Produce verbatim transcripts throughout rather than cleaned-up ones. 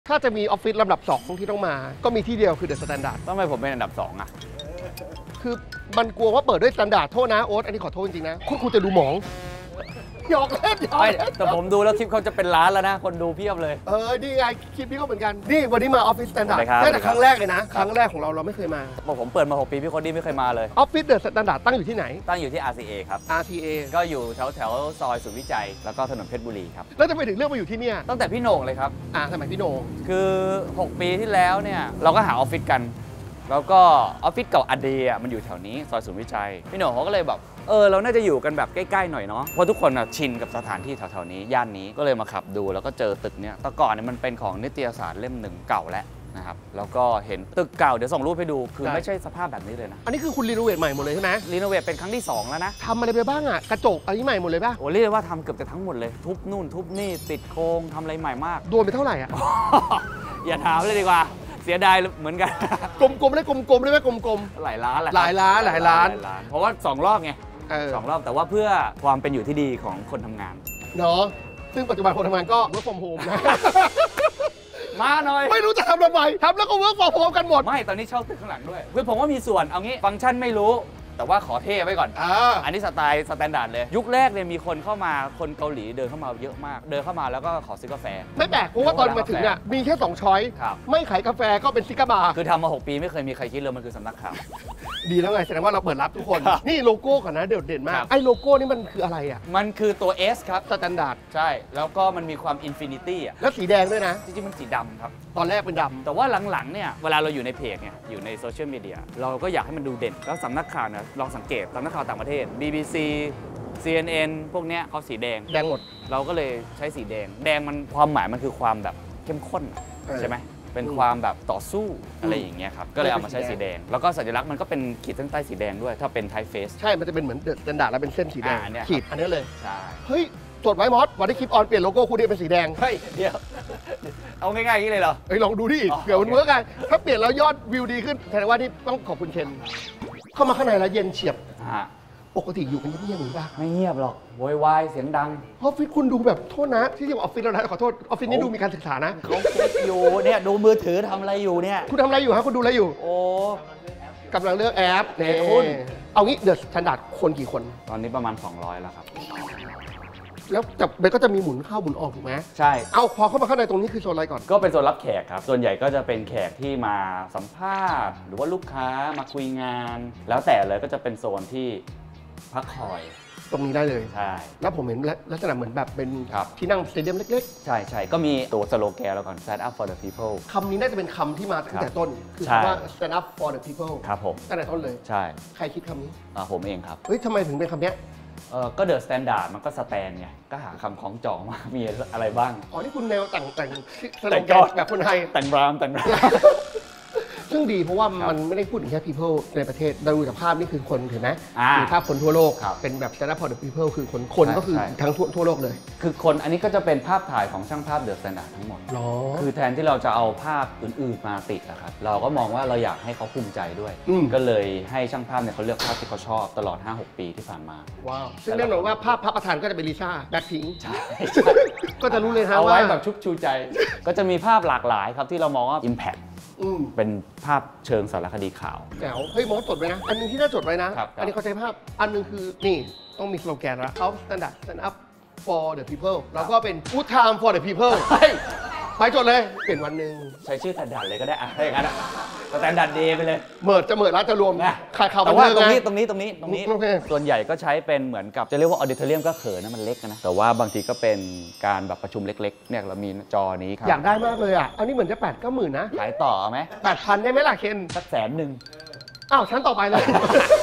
ถ้าจะมีออฟฟิศลำดับสองที่ต้องมาก็มีที่เดียวคือเดอะสแตนดาร์ดต้องไปผมเป็นอันดับสองอ่ะคือมันกลัวว่าเปิดด้วยสแตนดาร์ดโทษนะโอ๊ตอันนี้ขอโทษจริงๆนะคุณคุณจะดูหมองหยอกเล่นหยอกเล่นแต่ผมดูแล้วคลิปเขาจะเป็นล้านแล้วนะคนดูเพียบเลยเออนี่ไงคลิปนี้ก็เหมือนกันนี่วันนี้มาออฟฟิศสแตนดาร์ดแต่ครั้งแรกเลยนะครั้งแรกของเราเราไม่เคยมาผมเปิดมาหกปีพี่คนดี้ไม่เคยมาเลยออฟฟิศเดอะสแตนดาร์ดตั้งอยู่ที่ไหนตั้งอยู่ที่ อาร์ ซี เอ ครับอาร์ ซี เอก็อยู่แถวแถวซอยศูนย์วิจัยแล้วก็ถนนเพชรบุรีครับแล้วจะไปถึงเรื่องมาอยู่ที่เนี่ยตั้งแต่พี่โหน่งเลยครับอ่าสมัยพี่โหน่งคือหกปีที่แล้วเนี่ยเราก็หาออฟฟิศกันแล้วก็ออฟฟิศเก่าอเดียมันอยู่แถวนี้ซอยศูนย์วิจัยพี่โหน่งเขาก็เลยแบบเออเราน่าจะอยู่กันแบบใกล้ๆหน่อยเนาะเพราะทุกคนชินกับสถานที่แถวๆนี้ย่านนี้ก็เลยมาขับดูแล้วก็เจอตึกเนี่ยแต่ก่อนเนี่ยมันเป็นของนิตยสารเล่มหนึ่งเก่าแล้วนะครับแล้วก็เห็นตึกเก่าเดี๋ยวส่งรูปให้ดูคือไม่ใช่สภาพแบบนี้เลยนะอันนี้คือคุณรีโนเวทใหม่หมดเลยใช่ไหมรีโนเวทเป็นครั้งที่สองแล้วนะทำอะไรไปบ้างอ่ะกระจกอะไรใหม่หมดเลยป่ะโอ้เรียกว่าทำเกือบจะทั้งหมดเลยทุบนู่นทุบนี่ติดโครงทำอะไรใหม่มากโดนไปเท่าไหร่อ่ะอย่าถามเลยดีกว่าเสียดายเหมือนกันกลมๆได้กลมๆได้ไหมกลมๆหลายล้านหลายล้านหลายล้านเพราะว่าสองรอบไงสองรอบแต่ว่าเพื่อความเป็นอยู่ที่ดีของคนทำงานเนาะซึ่งปัจจุบันคนทำงานก็ work from home นะมาหน่อยไม่รู้จะทำทำไมทำแล้วก็ work from home กันหมดไม่ตอนนี้เช่าตึกข้างหลังด้วยคือผมว่ามีส่วนเอางี้ฟังก์ชันไม่รู้แต่ว่าขอเท่ไว้ก่อนออันนี้สไตล์สแตนดาร์ดเลยยุคแรกเนี่ยมีคนเข้ามาคนเกาหลีเดินเข้ามาเยอะมากเดินเข้ามาแล้วก็ขอซื้อกาแฟไม่แปลกเพราะว่าตอนมาถึงเนี่ยมีแค่สองช้อยไม่ขายกาแฟก็เป็นซิกาบาร์คือทำมาหกปีไม่เคยมีใครคิดเลยมันคือสำนักข่าวดีแล้วไงแสดงว่าเราเปิดรับทุกคนนี่โลโก้ก่อนนะเด่นเด่นมากไอ้โลโก้นี่มันคืออะไรอ่ะมันคือตัว S ครับสแตนดาร์ดใช่แล้วก็มันมีความอินฟินิตี้อ่ะแล้วสีแดงด้วยนะจริงๆมันสีดำครับตอนแรกเป็นดำแต่ว่าหลังๆเนี่ยเวลาเราอยู่ในเพจเนี่ยอยู่ในโซเชียลมีเดียเราก็อยากให้มันดูเด่นแล้วสำนักข่าวเนี่ยลองสังเกตสำนักข่าวต่างประเทศ บี บี ซี ซี เอ็น เอ็น พวกเนี้ยเขาสีแดงแดงหมดเราก็เลยใช้สีแดงแดงมันความหมายมันคือความแบบเข้มข้นใช่ไหมเป็นความแบบต่อสู้อะไรอย่างเงี้ยครับก็เลยเอามาใช้สีแดงแล้วก็สัญลักษณ์มันก็เป็นขีดเส้นใต้สีแดงด้วยถ้าเป็นไทเฟสใช่มันจะเป็นเหมือนเดอะสแตนดาร์ดแล้วเป็นเส้นสีแดงขีดอันนี้เลยใช่เฮ้ยจดไว้มอสวันที่คลิปออนเปลี่ยนโลโก้คุณดิเป็นสีแดงเฮ้ยเดี๋ยวเอาง่ายๆอย่างนี้เลยเหรอเฮ้ยลองดูดิเดี๋ยวมันเวิร์กไงถ้าเปลี่ยนแล้วยอดวิวดีขึ้นแสดงว่านี่ต้องขอบคุณเชนเข้ามาข้างในแล้วเย็นเฉียบปกติอยู่กันเงียบๆหรือเปล่าไม่เงียบหรอกโวยวายเสียงดังออฟฟิศคุณดูแบบโทษนะที่ที่ออฟฟิศเรานะขอโทษออฟฟิศนี้ดูมีการศึกษานะเขาคิดอยู่เนี่ยดูมือถือทำอะไรอยู่เนี่ยคุณทำอะไรอยู่ฮะคุณดูอะไรอยู่โอ้กำลังเลือกแอปเนี่ยคุณเอางี้เดอะสแตนดาร์ดคนกี่คนตอนนี้ประมาณสองร้อยแล้วครับแล้วแต่เบนก็จะมีหมุนเข้าหมุนออกถูกไหมใช่เอาพอเข้ามาข้างในตรงนี้คือโซนอะไรก่อนก็เป็นโซนรับแขกครับส่วนใหญ่ก็จะเป็นแขกที่มาสัมภาษณ์หรือว่าลูกค้ามาคุยงานแล้วแต่เลยก็จะเป็นโซนที่พักคอยตรงนี้ได้เลยใช่แล้วผมเห็นลักษณะเหมือนแบบเป็นที่นั่งสเตเดียมเล็กๆใช่ใช่ก็มีตัวสโลแกนแล้วก่อน Stand up for the people คำนี้น่าจะเป็นคำที่มาตั้งแต่ต้นคือคำว่า Stand up for the people ครับผมตั้งแต่ต้นเลยใช่ใครคิดคำนี้อ่าผมเองครับเฮ้ยทำไมถึงเป็นคำนี้เออก็เดอะสแตนดาร์ดมันก็สแตนไงก็หาคำของจองมามีอะไรบ้างอ๋อนี่คุณแนวแต่งแต่งสโลแกนแบบคนไทยแต่งรามแต่งรามซึ่งดีเพราะว่ามันไม่ได้พูดถึงแค่ people ในประเทศเราดูจากภาพนี่คือคนเห็นไหมมีภาพคนทั่วโลกเป็นแบบ stand up for the people คือคนคนก็คือทั้งทั่วโลกเลยคือคนอันนี้ก็จะเป็นภาพถ่ายของช่างภาพเดอะสแตนดาร์ดทั้งหมดคือแทนที่เราจะเอาภาพอื่นๆมาติดนะครับเราก็มองว่าเราอยากให้เขาภูมิใจด้วยก็เลยให้ช่างภาพเนี่ยเขาเลือกภาพที่เขาชอบตลอด ห้าหก ปีที่ผ่านมาว้าวซึ่งแน่นอนว่าภาพพระประธานก็จะเป็นลิซ่าแบ็คพิงค์ใช่ก็จะรู้เลยฮะว่าเอาไว้แบบชุบชูใจก็จะมีภาพหลากหลายครับที่เรามองว่า impactเป็นภาพเชิงสารคดีข่าวแจ๋วเฮ้ยมอสจดไว้นะอันนึงที่น่าจดไว้นะอันนี้เขาใช้ภาพอันนึงคือนี่ต้องมีสโลแกนแล้วเขา standard stand up for the people แล้วก็เป็น good time for the people ไปจดเลยเปลี่ยนวันหนึ่งใช้ชื่อสแตนดาร์ดเลยก็ได้อะถ้าอย่างนั้นอะสแตนดาร์ดเดย์ไปเลยเมิร์ดจะเมิร์ดแล้วจะรวมนะขายข่าวแต่ว่าตรงนี้ตรงนี้ตรงนี้ตรงนี้ส่วนใหญ่ก็ใช้เป็นเหมือนกับจะเรียกว่าออดิทอเรียมก็เขินนะมันเล็กนะแต่ว่าบางทีก็เป็นการแบบประชุมเล็กๆเนี่ยเรามีจอนี้ครับอยากได้มากเลยอ่ะอันนี้เหมือนจะแปดเก้าหมื่นนะขายต่อไหมแปดพันได้ไหมล่ะเคนสักแสนหนึ่งอ้าวชั้นต่อไปเลย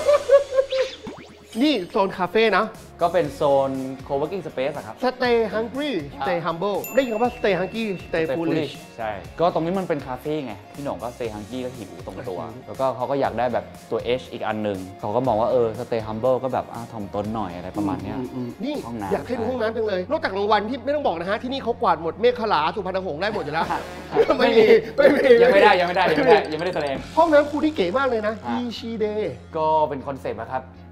นี่โซนคาเฟ่นะก็เป็นโซน co-working space อะครับ stay hungry stay humble ได้ยินคำว่า stay hungry stay foolish ใช่ก็ตรงนี้มันเป็นคาเฟ่ไงพี่หน่งก็ stay hungry ก็หิวตรงตัวแล้วก็เขาก็อยากได้แบบตัว H อีกอันหนึ่งเขาก็มองว่าเออ stay humble ก็แบบอ่าถ่อมตนหน่อยอะไรประมาณนี้นี่อยากให้ดูห้องน้ำจังเลยนอกจากรางวัลที่ไม่ต้องบอกนะฮะที่นี่เขากวาดหมดเมฆขลาสุพรรณหงษ์ได้หมดอยู่แล้วไม่มีไม่มียังไม่ได้ยังไม่ได้ยังไม่ได้ยังไม่ได้แสดงห้องน้ำคูที่เก๋มากเลยนะ อีชีเดย์ก็เป็นคอนเซ็ปต์นะครับ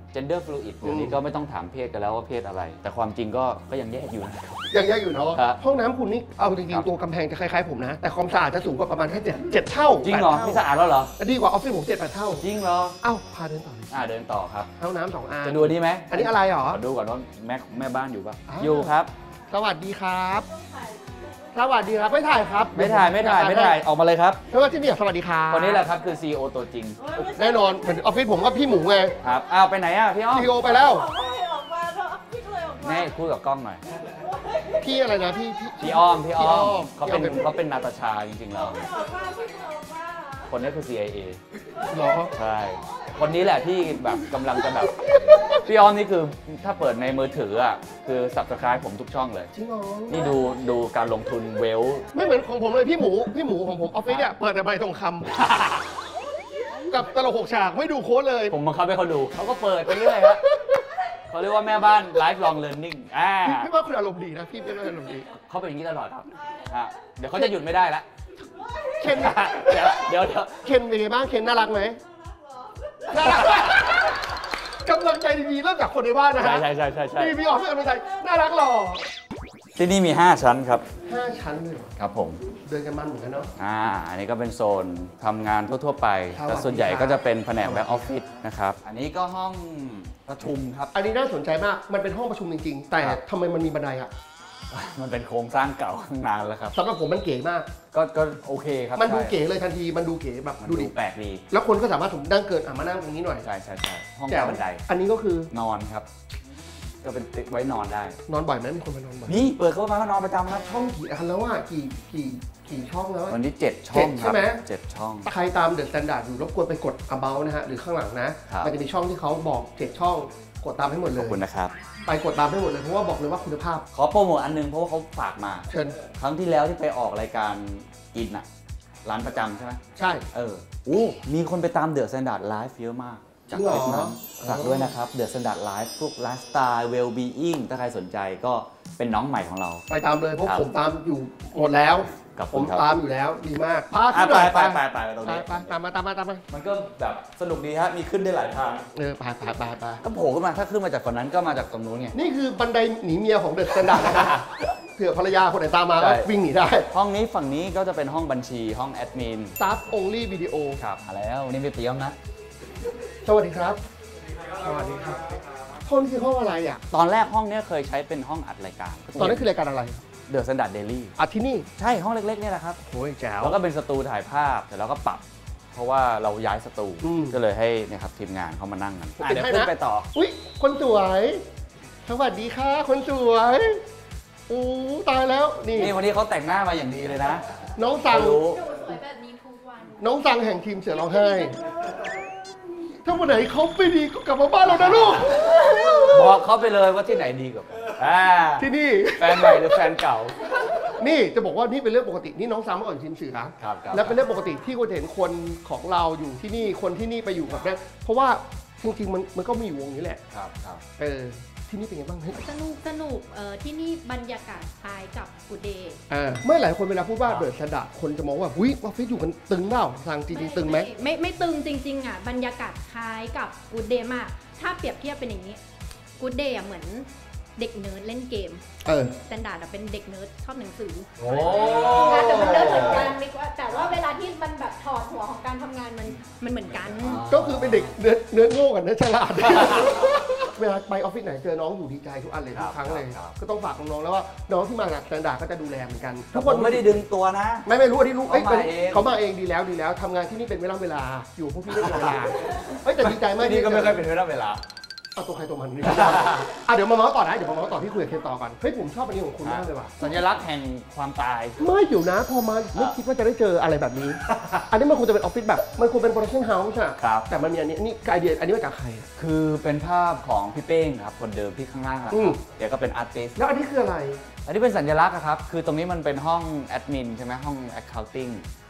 gender fluid เดี๋ยวนี้ก็ไม่ต้องถามเพศกันแล้วว่าเพศอะไร แต่ความจริงก็ก็ยังแยกอยู่นะยังแยกอยู่เนาะครับห้องน้ำคุณนี่เอาจริงๆตัวกำแพงจะคล้ายๆผมนะ แต่ความสะอาดจะสูงกว่าประมาณแค่เจ็ดเจ็ดเท่าจริงเหรอแปดพี่เท่าสะอาดแล้วเหรอดีกว่าออฟฟิศผมเจ็ดแปดเท่าจริงเหรอเอ้าพาเดินต่ออ่าเดินต่อครับห้องน้ำสองอันจะดูอันนี้ไหมอันนี้อะไรหรอขอดูก่อนว่าแม่แม่บ้านอยู่ป่ะอ้าวอยู่ครับสวัสดีครับ สวัสดีครับไม่ถ่ายครับไม่ถ่ายไม่ถ่ายไม่ถ่ายออกมาเลยครับสวัสดีพี่สวัสดีครับคนนี้แหละครับคือ ซี อี โอ ตัวจริงแน่นอนเหมือนออฟฟิศผมก็พี่หมูไงครับอ้าวไปไหนอ่ะพี่อ้อมซีโอไปแล้วออกมาออกมาเถอะพี่ก็เลยออกมาแม่พูดกับกล้องหน่อยพี่อะไรนะพี่พี่พี่อ้อมพี่อ้อมพี่เขาเป็นพี่อ้อมเขาเป็นนาตาชาจริงๆแล้วออกมาพี่ก็ออกมาคนนี้คือ ซี ไอ เอเหรอใช่คนนี้แหละที่แบบกำลังจะแบบพี่อ้อมนี่คือถ้าเปิดในมือถืออ่ะคือ subscribe ผมทุกช่องเลยจริงเหรอนี่ดูดูการลงทุนเวลไม่เหมือนของผมเลยพี่หมูพี่หมูของผมออฟฟิศเนี่ยเปิดแต่ใบทองคำ กับตลกหกฉากไม่ดูโค้ดเลยผมบังคับให้เขาดูเขาก็เปิดไปเรื่อยฮะเขาเรียกว่าแม่บ้าน lifelong learning อ่าพี่พี่ว่าคุณอารมณ์ดีนะพี่พี่ว่าอารมณ์ดีเขาเป็นอย่างนี้ตลอดครับฮะเดี๋ยวเขาจะหยุดไม่ได้ละเคนเดี๋ยวเดี๋ยวเดี๋ยวเคนเป็นไงบ้างเคนน่ารักไหมน่ารักกำลังใจดีๆเริ่มจากคนในบ้านนะใช่ฮะใช่ใช่ใช่ใช่มีมีออกให้กำลังใจน่ารักหล่อที่นี่มีห้าชั้นครับห้าชั้นเลยเหรอครับผมเดินกันมันเหมือนกันเนาะอ่า อันนี้ก็เป็นโซนทำงานทั่วๆไปครับแต่ส่วนใหญ่ก็จะเป็นแผนกแบ็กออฟฟิศนะครับ อันนี้ก็ห้องประชุมครับอันนี้น่าสนใจมากมันเป็นห้องประชุมจริงๆ แต่ครับทำไมมันมีบันไดอะมันเป็นโครงสร้างเก่า นานแล้วครับสำหรับผมมันเก๋มากก็ก็โอเคครับมันดูใช่เก๋เลยทันทีมันดูเก๋แบบมันดูดูดิแปลกดีแล้วคนก็สามารถผมนั่งเกินอ่ะมานั่งตรงนี้หน่อยใช่ใช่ใช่ห้องแต่ใต้บันไดอันนี้ก็คือนอนครับ ก็เป็นไว้นอนได้นอนบ่อยไหมมีคนมานอนบ่อยนี่เปิดเข้ามาก็นอนประจำครับช่องกี่อันแล้วอ่ะกี่กี่กี่ช่องแล้วอะวันนี้เจ็ดช่องเจ็ดคใช่รับไหมเจ็ดช่องใครตามเดอะสแตนดาร์ดอยู่รบกวนไปกด about นะฮะ หรือข้างหลังนะครับมันจะมีช่องที่เขาบอกเจ็ดช่องกดตามให้หมดเลขอย บคุณนะครับไปกดตามให้หมดเลยเพราะว่าบอกเลยว่าคุณภาพขอโปรโมทอันนึงเพราะว่าเขาฝากมาเชิญครั้งที่แล้วที่ไปออกรายการกินอะร้านประจำใช่ไหมใช่เออโอ้มีคนไปตามเดอะสแตนดาร์ดไลฟ์เยอะมาก จากจริงเหรอเฟซนั้นฝากด้วยนะครับเดอะสแตนดาร์ดไลฟ์พวกไลฟ์สไตล์เวลบีอิงถ้าใครสนใจก็เป็นน้องใหม่ของเราไปตามเลยเพราะครับผมตามอยู่หมดแล้วกับผผมมครับตามอยู่แล้วดีมากพาอ่ะขึ้นหน่อยไปไปไปไปตรงไปนี้ไปตามมาตามมาตามมามันก็แบบสนุกดีฮะมีขึ้นได้หลายทางเออไปไปไปไปก็โผล่ขึ้นมาถ้าขึ้นมาจากฝั่งนั้นก็มาจากตรงนู้นไงนี่คือบันไดหนีเมียของเดอะสแตนดาร์ดนะเผื่อภรรยาคนไหนตามมาก็ใช่วิ่งหนีได้ห้องนี้ฝั่งนี้ก็จะเป็นห้องบัญชีห้องแอดมิน Staff only video ครับมาแล้ววันนี่พี่เปียมนะสวัสดีครับสวัสดีครับห้องนี้คือห้องอะไรอ่ะตอนแรกห้องเนี้ยเคยใช้เป็นห้องอัดรายการตอนนั้นคือรายการอะไรเดอะสแตนดาร์ดเดลี่อัดที่นี่ใช่ห้องเล็กๆเนี่ยแหละครับโอ้ยแจ๋วแล้วก็เป็นสตูถ่ายภาพแต่เราก็ปรับ เพราะว่าเราย้ายสตูอืมก็เลยให้เนะครับทีมงานเขามานั่งกันผมอ่ะปิดเดี๋ยวให้ขึ้นะนไปต่ออุ้ยคนสวย สวัสดีค่ะ คนสวยอู้ตายแล้ว นี่นี่วันนี้เขาแต่งหน้ามาอย่างดีเลยนะน้องสังเขารู้สวยแบบนี้ทุกวันน้องสังแห่งทีมเสือร้องไห้ ถ้าวันไหนเขาไม่ดีก็กลับมาบ้านเรานะลูกบอกเขาไปเลยว่าที่ไหนดีกว่ากันอ่าที่นี่แฟนใหม่หรือแฟนเก่านี่จะบอกว่านี่เป็นเรื่องปกติ นี่น้องซัมเมื่อก่อนอยู่ทีมเสือครับครับและเป็นเรื่องปกติที่คุณเห็นคนของเราอยู่ที่นี่ คนที่นี่ไปอยู่กับนั่นเพราะว่าจริงๆมันมันก็มีอยู่วงนี้แหละครับครับเออ ที่นี่เป็นไงบ้างเฮ้ยสนุกสนุกเอ่อที่นี่บรรยากาศคล้ายกับกูเดย์อ่าเมื่อหลายคนเวลาพูดว่าเดินสะดาดคนจะมองว่าหุ้ยออฟฟิศอยู่กันตึงเปล่าทางจริงๆตึงไหมไม่ไม่ตึงจริงๆอ่ะบรรยากาศคล้ายกับกูเดย์มาก ถ้าเปรียบเทียบเป็นอย่างนี้กูเดย์อ่ะเหมือนเด็กเนิร์ดเล่นเกมเออสแตนดาร์ดเป็นเด็กเนิร์ดชอบหนังสือโอ้แต่มันเนิร์ดเหมือนกันดีกว่าแต่ว่าเวลาที่มันแบบถอดหัวของการทำงานมันมันเหมือนกันก็คือเป็นเด็กเนื้อเนื้อโง่กับเนื้อฉลาด เวลาไปออฟฟิศไหนเจอน้องอยู่ดีใจทุกอันเลยทุกครั้งเลย ก็ต้องฝากน้องๆแล้วว่าน้องที่มาจากสแตนดาร์ดก็จะดูแลเหมือนกันทุกคนไม่ได้ดึงตัวนะไม่ไม่รู้อันนี้รู้อ้ยเขามาเองเขามาเองดีแล้วดีแล้วทำงานที่นี่เป็นเวลาเวลาอยู่พวกพี่ไม่เป็นเวลาเฮ้ยแต่ดีใจมากที่นี่ก็ไม่ค่อยเป็นเวลาเวลาเอาตัวใครตัวมันนี่ อ่ะเดี๋ยวมาเมาส์ต่อนะเดี๋ยวมาเมาส์ต่อที่คุยกับเคนต่อก่อนเฮ้ยผมชอบอันนี้ของคุณมากเลยว่ะสัญลักษณ์แห่งความตายไม่เดี๋ยวนะพอมาไม่คิดว่าจะได้เจออะไรแบบนี้ อันนี้มันควรจะเป็นออฟฟิศแบบมันควรเป็นโปรดักชั่นเฮาส์ใช่ไหมครับแต่มันมีอันนี้นี่ไอเดียอันนี้มาจากใครคือเป็นภาพของพี่เป้งครับคนเดิมที่ข้างล่างนะคอืรัมบเดี๋ยวก็เป็นอาร์ติสแล้วอันนี้คืออะไรอันนี้เป็นสัญลักษณ์อะครับ คือตรงนี้มันเป็นห้องแอดมินใช่ไหมห้อง accounting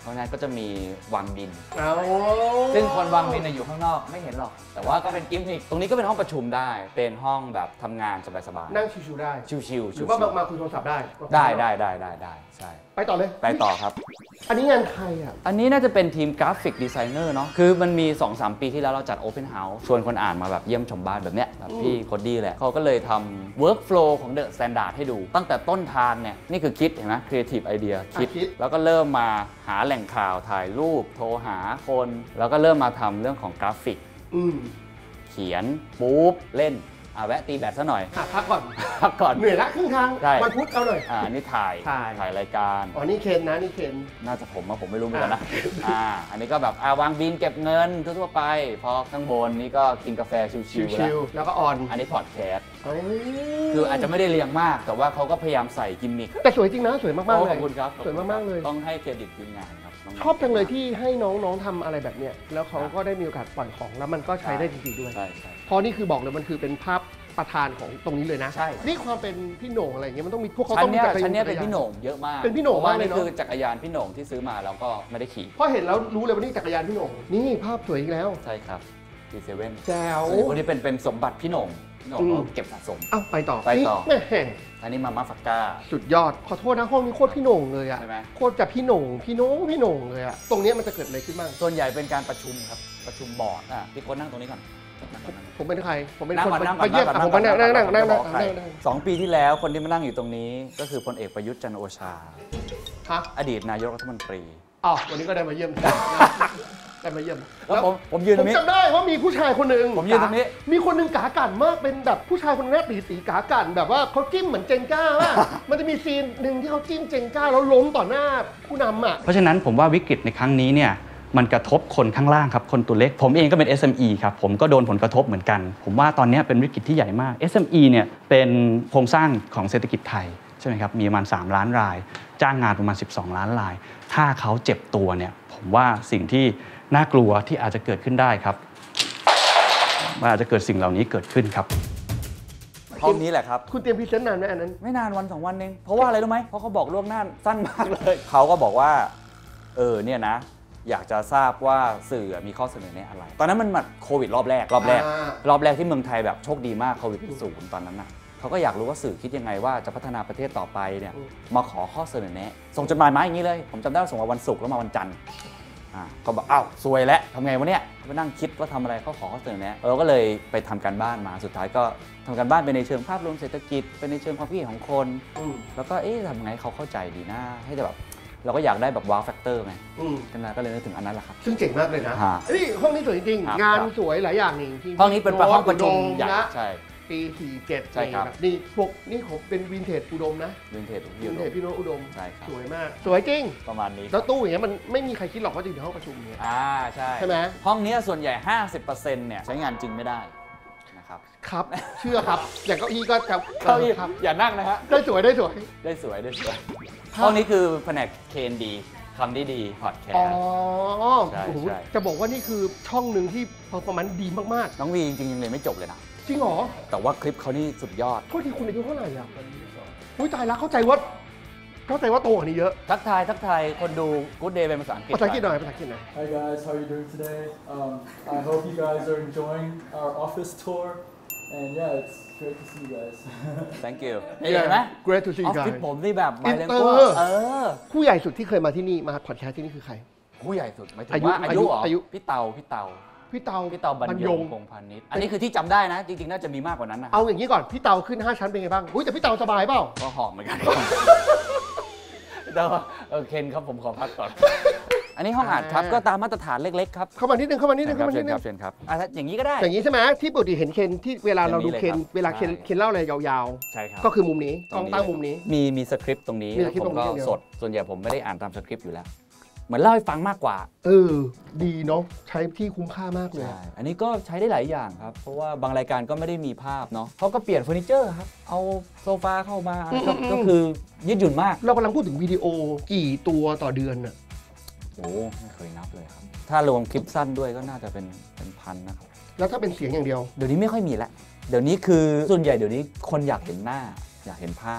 ราะฉะนั้นก็จะมีวางบินเอาซึ่งคนวางบินอยู่ข้างนอกไม่เห็นหรอกแต่ว่าก็เป็นกิมมิคตรงนี้ก็เป็นห้องประชุมได้เป็นห้องแบบทำงานสบายๆนั่งชิวๆได้ชิวๆหรือว่ามาคุยโทรศัพท์ได้ได้ได้ได้ได้ได้ใช่ไปต่อเลยไปต่อครับอันนี้งานใครอ่ะอันนี้น่าจะเป็นทีมกราฟิกดีไซเนอร์เนาะคือมันมี สองสาม ปีที่แล้วเราจัด Open House ชวนคนอ่านมาแบบเยี่ยมชมบ้านแบบเนี้ยแบบพี่โคดดี้แหละเขาก็เลยทำ workflow ของ The Standard ให้ดู ตั้งแต่ต้นทางเนี่ยนี่คือคิดเห็นไหม creative idea คิด แล้วก็เริ่มมาหาแหล่งข่าวถ่ายรูปโทรหาคน แล้วก็เริ่มมาทำเรื่องของกราฟิกอืมเขียนปุ๊บเล่นอ่ะแวะตีแบตซะหน่อยอ่ะพักก่อนพักก่อนเหนื่อยละครึ่งทางใช่วันพุธเอาหน่อยอ่านี่ถ่ายถ่ายถ่ายรายการอ๋อนี่เคนนะนี่เคนน่าจะผมอะผมไม่รู้เหมือนกันนะ อ่า อันนี้ก็แบบอ่าวางบินเก็บเงินทั่วๆไป พอข้างบนนี่ก็กินกาแฟชิวๆชิแล้ววๆแล้วก็ออนอันนี้พอดแคสต์เอ้ยคืออาจจะไม่ได้เรียงมาก แต่ว่าเขาก็พยายามใส่กิมมิคแต่สวยจริงนะสวยมากๆโอ้เลยขอบคุณครับสวยมากๆเลยต้องให้เครดิตทีมงานครับน้ๆชอบจังเลยที่ให้น้องๆทำอะไรแบบเนี้ยแล้วเขาก็ได้มีโอกาสปล่อยของแล้วมันก็ใช้ได้จริงๆด้วยใช่ใช่เพราะนี่คือบอกเลยมันคือเป็นภาพประธานของตรงนี้เลยนะใช่นี่ความเป็นพี่โหน่งอะไรอย่างเงี้ยมันต้องมีพวกเขาชั้ต้อน งมีเนี้ยจักรยานชั้นเนี้ยเป็นพี่โหน่งเยอะมากเป็นพี่โหน่งพระว่มากเลยเนอะนี่คือจักรยานพี่โหน่งที่ซื้อมาแล้วก็ไม่ได้ขี่เพราะเห็นแล้วรู้เลยว่านี่จักรยานพี่โหน่งนี่ภาพสวยอีกแล้วใช่ครับดีเซเว่นแจ๋ววันนี้เป็นเป็นสมบัติพี่โหน่งพี่โหน่งอืมเขาเก็บสะสมเอ้าไปต่อไปต่อนี่แม่อันนี้มาม่าฟักก้าสุดยอดขอโทษนะห้องนี้โคตรพี่โหน่งเลยอะใช่ไหมโคตรจะพี่โหน่งพี่โหน่งพี่โหน่งเลยอะตรงเนี้ยมันจะเกิดอะไรขึ้นบ้างส่วนใหญ่เป็นการประชุมครับประชุมบอร์ดอ่ะพี่โค้ชนั่งตรงนี้ก่อนนั่งก่อนนั่งก่อนผมเป็นใครผมเป็นนั่งคนก่อนนั่งก่ไปอนเยี่ยมอ่ะผมมานั่งนั่งนั่งนั่งนั่งจะบอกใครนั่งสองปีที่แล้วคนที่มานั่งอยู่ตรงนี้ก็คือพลเอกประยุทธ์จันทร์โอชาฮะอดีตนายกรัฐมนตรีอ๋อวันนี้ก็ได้มาเยี่ยมได้มาเยี่ยมแล้วผมผมยืนผตรมงนี้จำได้ว่ามีผู้ชายคนหนึ่งผมยืนตรงนี้มีคนหนึ่งกากันมากเป็นแบบผู้ชายคนนี้ตีตีกากันแบบว่าเขาจิ้มเหมือนเจนก้าว่า มันจะมีซีนหนึ่งที่เขาจิ้มเจนก้าแล้วล้มต่อหน้าผู้นำอ่ะเพราะฉะนั้นผมว่าวิกฤตในครั้งนี้เนี่ยมันกระทบคนข้างล่างครับคนตัวเล็กผมเองก็เป็น เอส เอ็ม อี ครับผมก็โดนผลกระทบเหมือนกันผมว่าตอนนี้เป็นวิกฤตที่ใหญ่มาก เอส เอ็ม อี เนี่ยเป็นโครงสร้างของเศรษฐกิจไทยใช่ไหมครับมีประมาณสามล้านรายจ้างงานประมาณสิบสองล้านรายถ้าเขาเจ็บตัวเนี่ยผมว่าสิ่งที่น่ากลัวที่อาจจะเกิดขึ้นได้ครับว่าอาจจะเกิดสิ่งเหล่านี้เกิดขึ้นครับห้องนี้แหละครับคุณเตรียมพรีเซนต์นานไหมอันนั้นไม่นานวันสองวันเองเพราะว่าอะไรรู้ไหมเพราะเขาบอกล่วงหน้าสั้นมากเลยเขาก็บอกว่าเออเนี่ยนะอยากจะทราบว่าสื่อมีข้อเสนอแนะอะไร ตอนนั้นมันมาโควิดรอบแรกรอบแรกอ่ารอบแรกที่เมืองไทยแบบโชคดีมากโควิดศูนย์ตอนนั้นน่ะเขาก็อยากรู้ว่าสื่อคิดยังไงว่าจะพัฒนาประเทศต่อไปเนี่ยมาขอข้อเสนอแนะส่งจดหมายมาอย่างนี้เลยผมจำได้ว่าส่งมาวันศุกร์แล้วมาวันจันทร์อ่าก็บอกอ้าวซวยแล้วทำไงวะเนี่ยไปนั่งคิดว่าทำอะไรเขาขอข้อเสนอแนะเราก็เลยไปทำการบ้านมาสุดท้ายก็ทำการบ้านไปในเชิงภาพรวมเศรษฐกิจเป็นในเชิงความคิดเห็นของคนอืมแล้วก็เอ๊ะทำไงเขาเข้าใจดีนะให้แต่แบบเราก็อยากได้แบบว้าวแฟกเตอร์ไงอืมกันนะก็เลยนึกถึงอันนั้นแหละครับซึ่งเจ๋งมากเลยนะฮะนี่ห้องนี้สวยจริงครับๆงานสวยหลายอย่างนี่ที่ห้องนี้เป็นห้องประชุมใหญ่นะใช่ปีสี่เจ็ดใช่ครับนี่พวกนี่ผมเป็นวินเทจอุดมนะวินเทจวิวินเทจพี่โนตอุดมใช่ครับสวยมาก สวยจริงประมาณนี้แล้วตู้อย่างเงี้ยมันไม่มีใครคิดหรอกว่าจะอยู่ในห้องประชุมเนี่ยอ่าใช่ใช่ไหมห้องนี้ส่วนใหญ่ ห้าสิบเปอร์เซ็นต์ เนี่ยใช้งานจริงไม่ได้นะครับครับ เชื่อครับ อย่างเก้าอี้ก็จะเก้าอี้ครับอย่านั่งนะฮะได้สวยได้สวยได้สวยได้สวยครับห้องนี้คือแผนก เค เอ็น ดี คำได้ดีพอดแคสอ๋อต์ ใช่โอ้โหใช่จะบอกว่านี่คือช่องหนึ่งที่เพอร์ฟอร์แมนซ์ดีมากน้องวีจริงๆยังเรียนไม่จบเลยนะๆ จริงเหรอแต่ว่าคลิปเขานี่สุดยอดโทษทีคุณอายุเท่าไหร่อ่ะอุ้ยตายแล้วเข้าใจว่าเข้าใจว่าโตกว่านี้เยอะทักทายทักทายคนดู Good Day เป็นภาษาอังกฤษภาษาอังกฤษหน่อยภาษาอังกฤษหน่อย Hi guys, how are you doing today? Um, I hope you guys are enjoying our office tour, and yeah, it's great to see you guys. Thank you เห็นไหม Great to see อ you อฟฟิศ guys ผมนี่แบบไบเลน Inter โกเออผู้ใหญ่สุดที่เคยมาที่นี่มาพอดแคสต์ที่นี่คือใครผู้ใหญ่สุดหมายถึงอายุว่าอายุเหรออายุพี่เตาพี่เตาพี่เตาพี่เตาบรรยงพงษ์พานิชอันนี้คือที่จำได้นะ จริงๆ น่าจะมีมากกว่านั้นนะเอาอย่างนี้ก่อนพี่เตาขึ้นห้าชั้นเป็นไงบ้างอุ้ยแต่พี่เตาสบายเปล่าก็หอมเหมือนกันแต่ว่าเออเคนครับผมขอพักก่อน อันนี้ห้องอัดครับก็ตามมาตรฐานเล็กๆครับเข้ามานิดนึงเข้ามานิดนึงครัเข้ามานิเชิดญนึครังบเชิญครับอ่ะถ้าอย่างนี้ก็ได้อย่างนี้ใช่ไหมที่ปกติเห็นเคนที่เวลาเราดูเคนอย่างนี้เลยครับเวลาเคนใช่เคนเล่าอะไรยาวใช่ครับๆ ก็คือมุมนี้กล้องตรงนี้ตั้งมุมนี้มีมีสคริปต์ตรงนี้มีแล้วสคริปต์ผมก็ตรงนี้อย่างเดียวสดส่วนใหญ่ผมไม่ได้อ่านตามสคริปต์อยู่แล้ว เหมือนเล่าให้ฟังมากกว่าเออ ดีเนาะใช้ที่คุ้มค่ามากเลยใช่อันนี้ก็ใช้ได้หลายอย่างครับ เพราะว่าบางรายการก็ไม่ได้มีภาพเนาะเขาก็เปลี่ยนเฟอร์นิเจอร์ครับ เอาโซฟาเข้ามาก็ก็คือยืดหยุ่นมากเรากำลังพูดถึงวิดีโอกี่ตัวต่อเดือนอะโอ้ไม่เคยนับเลยครับ ถ้ารวมคลิปสั้นด้วยก็น่าจะเป็นเป็นพันนะครับแล้วถ้าเป็นเสียงอย่างเดียวเดี๋ยวนี้ไม่ค่อยมีแล้ว เดี๋ยวนี้คือส่วนใหญ่เดี๋ยวนี้คนอยากเห็นหน้า อยากเห็นภาพ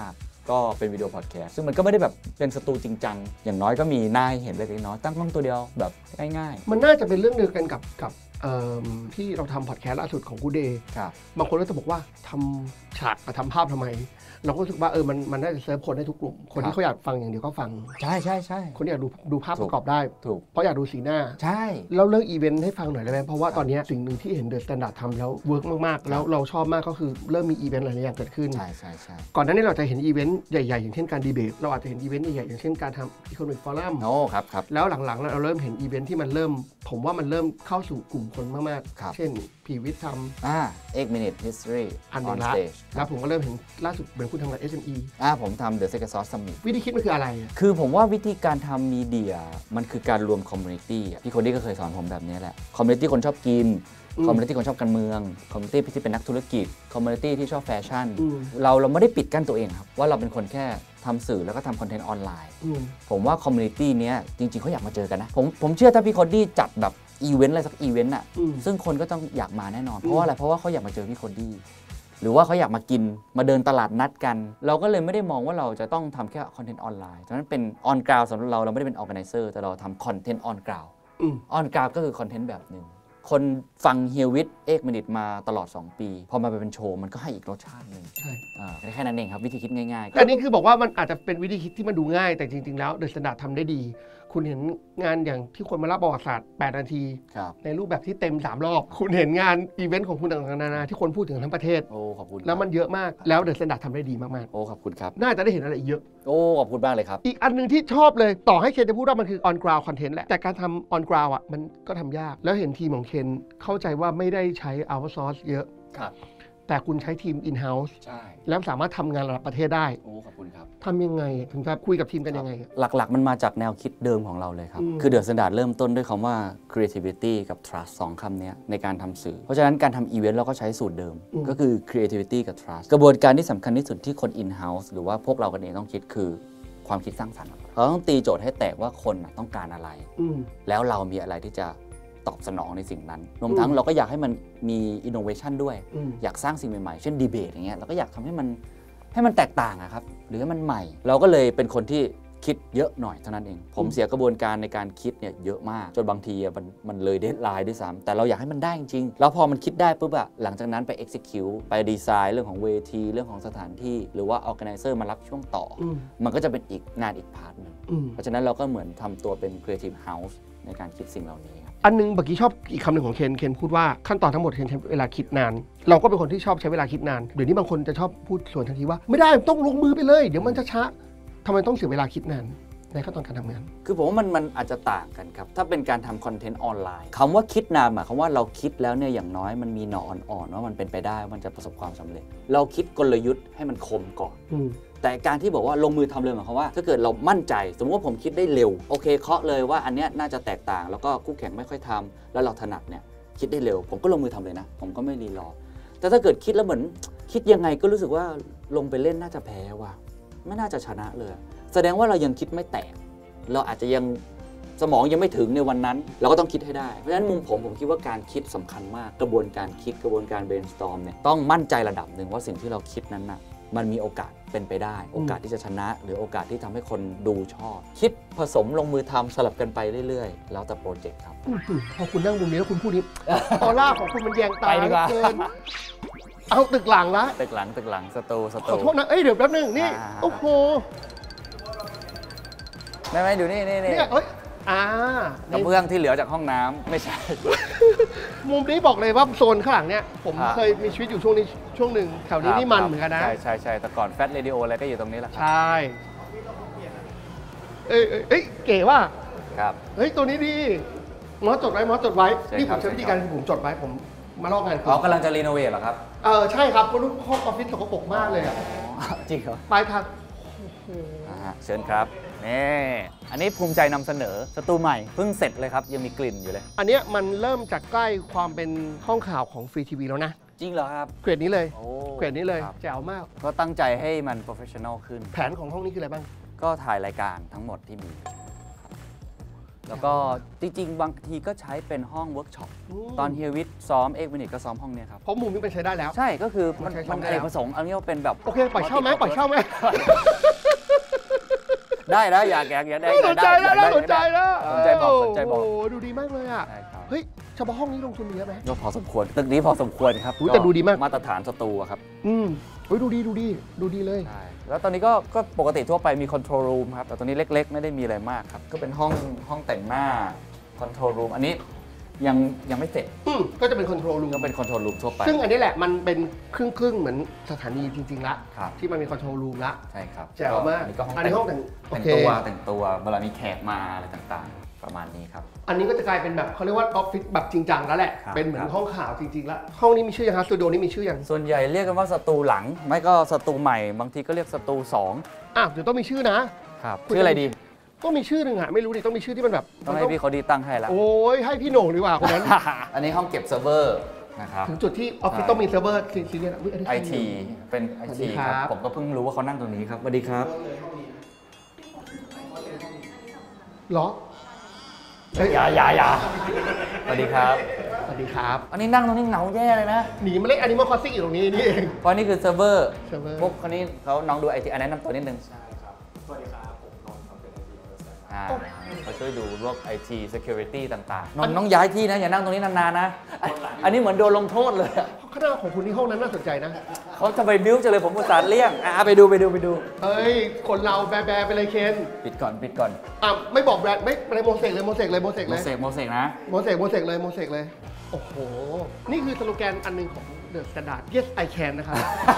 ก็เป็นวิดีโอพอดแคสต์ซึ่งมันก็ไม่ได้แบบเป็นสตูจริงจังอย่างน้อยก็มีหน้าให้เห็นเล็กน้อยตั้งกล้องตัวเดียวแบบง่ายๆมันน่าจะเป็นเรื่องเดียวกันกับกับที่เราทำพอดแคสต์ล่าสุดของกูเดย์บางคนก็จะบอกว่าทำฉากมาทำภาพทำไมเราก็รู้สึกว่าเออมันมันน่าจะเซิร์ฟคนได้ทุกกลุ่มคนที่เขาอยากฟังอย่างเดียวก็ฟังใช่ใช่ใช่คนที่อยากดูดูภาพประกอบได้ถูกเพราะอยากดูสีหน้าใช่แล้วเรื่องอีเวนต์ให้ฟังหน่อยได้ไหมเพราะว่าตอนนี้สิ่งหนึ่งที่เห็นเดอะสแตนดาร์ดทำแล้วเวิร์กมากๆแล้วเราชอบมากก็คือเริ่มมีอีเวนต์หลายอย่างเกิดขึ้นใช่ใช่ใช่ก่อนหน้านี้เราจะเห็นอีเวนต์ใหญ่ๆอย่างเช่นการดีเบตเราอาจจะเห็นอีเวนต์ใหญ่ๆอย่างเช่นการทำอีโคโนมิกฟอรัมโอ้ครับครับแล้วหลังๆเราเริ่มเห็นอีเวนต์ที่มันเริ่มผมว่ามันเริ่มเข้าสู่กลุ่มคนมากๆเช่นพีวิทย์ทำอ่า eight minute history อันนึงละแล้วผมก็เริ่มเห็นล่าสุดเหมือนคุณทำงาน เอส เอ็ม อีอ่าผมทำ The Secret Sauce Summit วิธีคิดมันคืออะไรคือผมว่าวิธีการทำมีเดียมันคือการรวมคอมมูนิตี้พี่คนนี้ก็เคยสอนผมแบบนี้แหละคอมมูนิตี้คนชอบกินคอมมูนิตี้คนชอบการเมืองคอมมูนิตี้ที่เป็นนักธุรกิจคอมมูนิตี้ที่ชอบแฟชั่นเราเราไม่ได้ปิดกั้นตัวเองครับว่าเราเป็นคนแค่ทำสื่อแล้วก็ทำคอนเทนต์ออนไลน์ผมว่าคอมมูนิตี้เนี้ยจริงๆเขาอยากมาเจอกันนะผมผมเชื่อถ้าพี่คนดี้จัดแบบอีเวนต์อะไรสักอีเวนต์อ่ะซึ่งคนก็ต้องอยากมาแน่นอนเพราะว่าอะไรเพราะว่าเขาอยากมาเจอพี่คนดี้หรือว่าเขาอยากมากินมาเดินตลาดนัดกันเราก็เลยไม่ได้มองว่าเราจะต้องทำแค่คอนเทนต์ออนไลน์ฉะนั้นเป็นออนกราวสำหรับเราเราไม่ได้เป็นออร์แกไนเซอร์แต่เราทำคอนเทนต์ออนกราวออนกราวก็คือคอนเทนต์แบบหนึ่งคนฟังเฮียวิทเอกมินิทมาตลอดสองปีพอมาเป็นโชว์มันก็ให้อีกรสชาติหนึ่งใช่แค่นั้นเองครับวิธีคิดง่ายๆอันนี้คือบอกว่ามันอาจจะเป็นวิธีคิดที่มันดูง่ายแต่จริงๆแล้วเดอะสแตนดาร์ดทำได้ดีคุณเห็นงานอย่างที่คนมาเล่าประวัติศาสตร์แปดนาทีในรูปแบบที่เต็มสามรอบคุณเห็นงานอีเวนต์ของคุณต่างๆนานาที่คนพูดถึงทั้งประเทศโอ้ขอบคุณแล้วมันเยอะมากแล้วเดอะสแตนดาร์ดทำได้ดีมากๆโอ้ขอบคุณครับน่าจะได้เห็นอะไรอีกเยอะโอ้ขอบคุณมากเลยครับอีกอันนึงที่ชอบเลยต่อให้เคนจะพูดว่ามันคือ on ground content แหละแต่การทำ on ground อ่ะมันก็ทำยากแล้วเห็นทีมของเคนเข้าใจว่าไม่ได้ใช้ outsource เยอะครับแต่คุณใช้ทีม in house ใช่แล้วสามารถทำงานระดับประเทศได้โอ้ขอบคุณครับทำยังไงถึงจะคุยกับทีมกันยังไงหลักๆมันมาจากแนวคิดเดิมของเราเลยครับคือเดอะสแตนดาร์ดเริ่มต้นด้วยคำว่า creativity กับ trust สองคำนี้ในการทำสื่อเพราะฉะนั้นการทำอีเวนต์เราก็ใช้สูตรเดิมก็คือ creativity กับ trust กระบวนการที่สำคัญที่สุดที่คน in house หรือว่าพวกเรากันเองต้องคิดคือความคิดสร้างสรรค์เราต้องตีโจทย์ให้แตกว่าคนต้องการอะไรแล้วเรามีอะไรที่จะตอบสนองในสิ่งนั้นรวมทั้งเราก็อยากให้มันมีอินโนเวชันด้วยอยากสร้างสิ่งใหม่ๆเช่นดีเบตอย่างเงี้ยเราก็อยากทำให้มันให้มันแตกต่างอะครับหรือให้มันใหม่เราก็เลยเป็นคนที่คิดเยอะหน่อยเท่านั้นเองผมเสียกระบวนการในการคิดเนี่ยเยอะมากจนบางทีมันมันเลยเดดไลน์ด้วยซ้ำแต่เราอยากให้มันได้จริงๆแล้วพอมันคิดได้ปุ๊บอะหลังจากนั้นไป execute ไปดีไซน์เรื่องของเวทีเรื่องของสถานที่หรือว่า organizer มารับช่วงต่อมันก็จะเป็นอีกงานอีกพาร์ทนึงเพราะฉะนั้นเราก็เหมือนทำตัวเป็น creative house ในการคิดสิ่งเหล่านี้อันนึงเมื่อกี้ชอบอีกคำหนึ่งของเคนเคนพูดว่าขั้นตอนทั้งหมดเคนใช้เวลาคิดนานเราก็เป็นคนที่ชอบใช้เวลาคิดนานเดี๋ยวนี้บางคนจะชอบพูดส่วนทันทีว่าไม่ได้ต้องลงมือไปเลยเดี๋ยวมันจะช้าทำไมต้องเสียเวลาคิดนานในขั้นตอนการทำงานคือผมว่ามันมันอาจจะต่างกันครับถ้าเป็นการทำคอนเทนต์ออนไลน์คำว่าคิดนานหมายความว่าเราคิดแล้วเนี่ยอย่างน้อยมันมีหน่ออ่อนๆว่ามันเป็นไปได้มันจะประสบความสำเร็จเราคิดกลยุทธ์ให้มันคมก่อนแต่การที่บอกว่าลงมือทำเลยหมายความว่าถ้าเกิดเรามั่นใจสมมติว่าผมคิดได้เร็วโอเคเคาะเลยว่าอันเนี้ยน่าจะแตกต่างแล้วก็คู่แข่งไม่ค่อยทำแล้วเราถนัดเนี่ยคิดได้เร็วผมก็ลงมือทำเลยนะผมก็ไม่รีรอแต่ถ้าเกิดคิดแล้วเหมือนคิดยังไงก็รู้สึกว่าลงไปเล่นน่าจะแพ้ว่ะไม่น่าจะชนะเลยแสดงว่าเรายังคิดไม่แตกเราอาจจะยังสมองยังไม่ถึงในวันนั้นเราก็ต้องคิดให้ได้เพราะฉะนั้นมุมผมผมคิดว่าการคิดสำคัญมากกระบวนการคิดกระบวนการ brainstorm เนี่ยต้องมั่นใจระดับหนึ่งว่าสิ่งที่เราคิดนั้นน่ะมันมีโอกาสเป็นไปได้โอกาสที่จะชนะหรือโอกาสที่ทำให้คนดูชอบคิดผสมลงมือทำสลับกันไปเรื่อยๆแล้วแต่โปรเจกต์ครับพอคุณนั่งมุมนี้แล้วคุณพูดนี้ออร่าของคุณมันแยงตาเกินเอาตึกหลังละตึกหลังตึกหลังสตูสตูขอโทษนะเอ้ยเดี๋ยวแป๊บนึงนี่โอ้โหไม่ไม่ดูนี่นี่นี่เอ้ยอ่ากระเบื้องที่เหลือจากห้องน้ำไม่ใช่มุมนี้บอกเลยว่าโซนข้างหลังเนี่ยผมเคยมีชีวิตอยู่ช่วงนี้ช่วงหนึ่งแถวนี้นี่มันเหมือนกันนะใช่ใช่ใช่แต่ก่อนแฟตเรดิโออะไรก็อยู่ตรงนี้แหละใช่เอ้ยเอ้ยเก๋ว่ะครับเฮ้ยตัวนี้ดีมอสจดไว้มอสจดไว้นี่ผมใช้วิธีการผมจดไว้ผมมาลอกงานอ๋อกำลังจะรีโนเวทเหรอครับเออใช่ครับเพราะลูกห้องออฟฟิศสกปรกมากเลยอ่ะจริงเหรอปลายทางเชิญครับนี่อันนี้ภูมิใจนำเสนอสตูใหม่เพิ่งเสร็จเลยครับยังมีกลิ่นอยู่เลยอันนี้มันเริ่มจากใกล้ความเป็นห้องข่าวของฟรีทีวีแล้วนะจริงเหรอครับเกรดนี้เลยเกรดนี้เลยแจ๋วมากก็ตั้งใจให้มันโปรเฟชชั่นอลขึ้นแผนของห้องนี้คืออะไรบ้างก็ถ่ายรายการทั้งหมดที่มีแล้วก็จริงๆ บางทีก็ใช้เป็นห้องเวิร์กช็อปตอนเฮียวิทซ้อมเอกวินิตก็ซ้อมห้องเนี้ยครับเพราะมุมนี้เป็นใช้ได้แล้วใช่ก็คือมันใช้มันได้อเนแล้วกประสงค์เอาเนี้ยเป็นแบบโอเคปล่อยเช่าไหมปล่อยเช่าไหมได้แล้วอยากอยากอยากได้น่าสนใจนะน่าสนใจนะสนใจบอกสนใจบอกโอ้โหดูดีมากเลยอ่ะใช่ครับเฮ้ยเฉพาะห้องนี้ลงทุนเยอะไหมก็พอสมควรตึกนี้พอสมควรครับอุ๊ยแต่ดูดีมากมาตรฐานสตูอะครับอืมเฮ้ยดูดีดูดีดูดีเลยใช่แล้วตอนนี้ก็ก็ปกติทั่วไปมีคอนโทรลรูมครับแต่ตอนนี้เล็กๆ ไม่ได้มีอะไรมากครับก็เป็นห้องห้องแต่งหน้าคอนโทรลรูมอันนี้ยังยังไม่เสร็จอืมก็จะเป็นคอนโทรลรูมก็เป็นคอนโทรลรูมทั่วไปซึ่งอันนี้แหละมันเป็นครึ่งครึ่งๆเหมือนสถานีจริงๆละครับที่มันมีคอนโทรลรูมละใช่ครับแจ๋วมากอันนี้ก็ห้องอันนี้ห้องแต่แต่งงแต่งตัวโอเคแต่งตัวเวลามีแขกมาอะไรต่างๆ ประมาณนี้ครับอันนี้ก็จะกลายเป็นแบบเขาเรียกว่าออฟฟิศแบบจริงจังแล้วแหละครับเป็นเหมือครันบห้องข่าวจริงๆแล้วห้องนี้มีชื่อยังครับสตูดิโอนี้มีชื่อยังส่วนใหญ่เรียกกันว่าสตูหลัง ไม่ก็สตูใหม่ บางทีก็เรียกสตูสองอ่ะเดี๋ยวต้องมีชื่อนะครับ คุณชื่ออะไรดีต้องมีชื่อหนึ่งอะไม่รู้ดิต้องมีชื่อที่มันแบบต้องให้พี่เขาดีตั้งให้ละโอ้ยให้พี่โหน่งดีกว่าคนนั้นอันนี้ห้องเก็บเซิร์ฟเวอร์นะครับถึงจุดที่ออฟฟิศใช่ต้องมีเซิร์ฟเวอร์ซีเรียสอะอุ๊ยนนี้ไอใครทียู่เป็นไอสวัสดีทีคครัรับ บผมก็เพิ่งรู้ว่าเขานั่งตรงนี้ครับสวัสดีครับเหรอเฮ้ยอย่าอย่าอย่าสวัสดีครับสวัสดีครับอันนี้นั่งตรงนี้เหงาแย่เลยนะหนีมาเล่นแอนิมอลคอสซิ่งอยู่ตรงนี้นี่เองเพราะนี่คือเซิร์ฟเวอร์เซิร์ฟเวอร์พวกคนนี้เขาน้องดูไอทีอันนั้นนำตัวนิดนึงสวัสดีครับ ผมนนท์ครับเป็น ไอ ที Analyst อ่าเขาช่วยดูพวก ไอ ที security ต่างๆน้องน้องย้ายที่นะ อย่านั่งตรงนี้นานๆนะ อันนี้เหมือนโดนลงโทษเลยอะขนาดของคุณที่ห้องนั้นน่าสนใจนะเขาจะไปบิ้วจะเลยผมอุตส่าห์เลี่ยงอ่ะไปดูไปดูไปดูเฮ้ย คนเราแบแบไปเลยเคนปิดก่อนปิดก่อนอ่ะไม่บอกแบรนด์ไม่อะไรโมเสกเลยโมเสกเลยโมเสกโมเลยเสกโมเสกนะโมเสกโมเสกเลยโมเสกเลย โอ้โห นี่คือสโลแกนอันหนึงของ The Standard Yes I Can นะครับ